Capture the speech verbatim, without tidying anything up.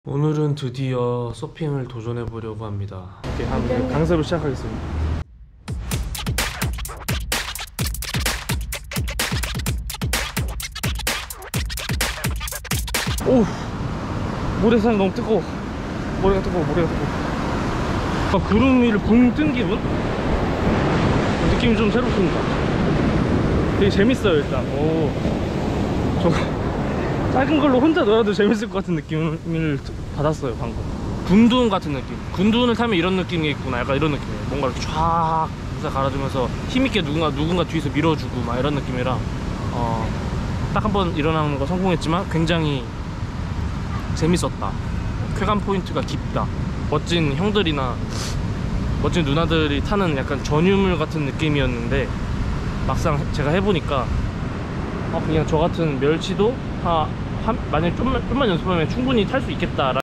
오늘은 드디어 서핑을 도전해 보려고 합니다. 이렇게 한 강습을 시작하겠습니다. 오! 모래사장 너무 뜨거워. 모래가 뜨거워, 모래가 뜨거워. 아, 구름 위를 붕 뜬 기분? 느낌이 좀 새롭습니다. 되게 재밌어요, 일단. 오. 저 작은 걸로 혼자 놀아도 재밌을 것 같은 느낌을 받았어요, 방금. 군두운 같은 느낌. 군두운을 타면 이런 느낌이 있구나. 약간 이런 느낌이에요. 뭔가 이렇게 쫙 무사 갈아주면서 힘있게 누군가 누군가 뒤에서 밀어주고 막 이런 느낌이라 어, 딱 한 번 일어나는 거 성공했지만 굉장히 재밌었다. 쾌감 포인트가 깊다. 멋진 형들이나 멋진 누나들이 타는 약간 전유물 같은 느낌이었는데 막상 제가 해보니까 어, 그냥 저 같은 멸치도 아, 한, 만약에 좀만, 좀만 연습하면 충분히 탈 수 있겠다.